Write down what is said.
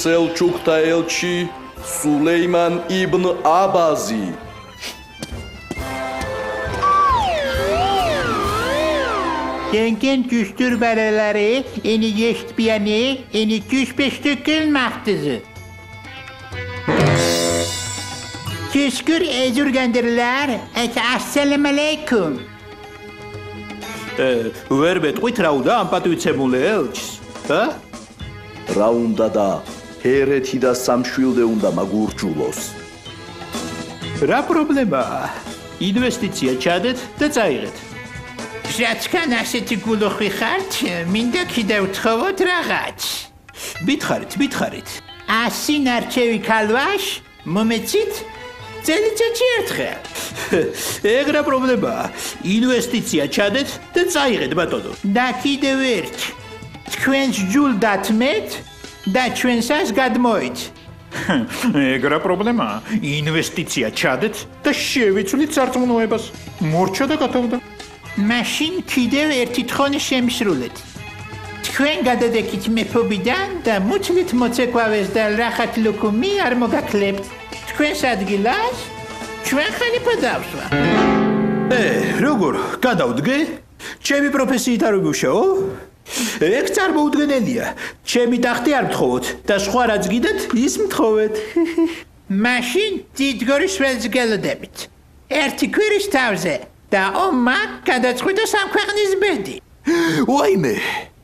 სელჩუკთა ელჩი სულეიმან იბნ აბაზი. Denken güçtürbereleri eni geçtbiyeni eni güçbeştükül mahtızı. Küskür ezürgendirler et assalamu aleykum. ვერ მეტყვით რა უნდა ამ პატივიცემულ ელჩს? რა უნდა და ჰერეთი და სამშვილდე უნდა მაგურჯულოს. რა პრობლემაა? ინვესტიცია ჩადეთ და წაიღეთ. Raçkan aseti guluxi xart, minda კიდევ ვთხოვოთ რაღაც. Ბითხარით. 100 ნარჩევი ქალვაშ, მომეცით? წელიწადში ერთხელ. ეგ რა პრობლემაა? ინვესტიცია ჩადეთ და წაიღეთ ბატონო. და კიდევ ერთ. თქვენს ჯულ დათმეთ და ჩვენსას გადმოით. ეგ რა პრობლემაა? ინვესტიცია ჩადეთ და შევიცვლით სარწმუნოებას. მორჩა და გათავდა. მაშინ კიდევ ერთი თხოვნი შემსრულეთ. თქვენ გადადექით მეფობიდან და მუცლით მოცეკვავეს და რახათ ლუკუმი არ მოგაქლებთ. თქვენს ადგილას ჩვენ ხალიფა დავსვა. როგორ გადავდგე? ჩემი პროფესიით არ ვიმუშაო? ეგ წარმოუდგენელია. ჩემი ტახტი არ მთხოვოთ და სხვა რაც გიდათ ის მთხოვეთ. მაშინ დიდგორის ველს გელოდებით. ერთი კვირის თავზე და ომმა გადაწყვიტა სამქვეყნის ბედი. ვაიმე!